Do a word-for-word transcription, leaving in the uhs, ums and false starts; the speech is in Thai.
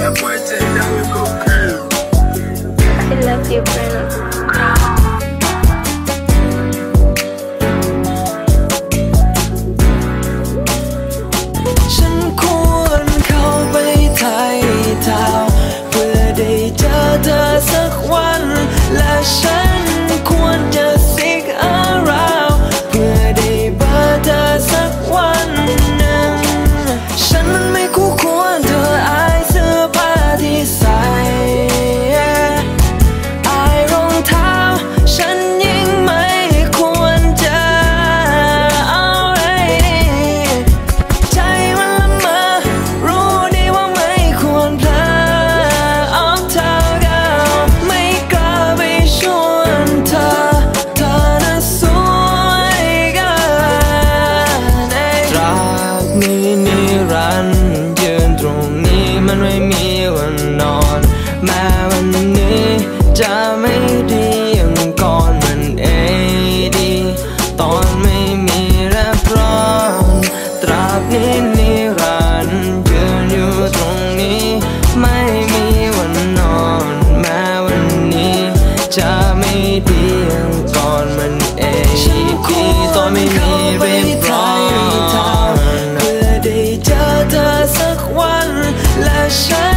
love you, Bruno. ฉันควรเข้าไปไถ่เท้าเพื่อได้เจอเธอสักวันและฉันควรจะ seek around เพื่อได้เบอร์เธอสักวันหนึ่งฉันมันไม่คู่ควรเธออายเสื้อผ้าที่ใส่อายรองเท้าฉันยิ่งไม่ควรจะเอาไว้ใจมันละเมอรู้ดีว่าไม่ควรเพลอออกเท้าเก่าไม่กล้าไปชวนเธอเธอน่ะสวยเกินตราบนี้นิรันดร์ยืนตรงนี้มันไม่มีวันนอนแม้วันนี้จะไม่ดีอย่างก่อนมันเองดีตอนไม่มีแรบร้อนตราบนี้นิรันดร์ยืนอยู่ตรงนี้ไม่มีวันนอนแม้วันนี้จะไม่ดีอย่างก่อนมันเองดีตอนไม่มีเรียบร้อยเพื่อได้เจอเธอสักวันและฉัน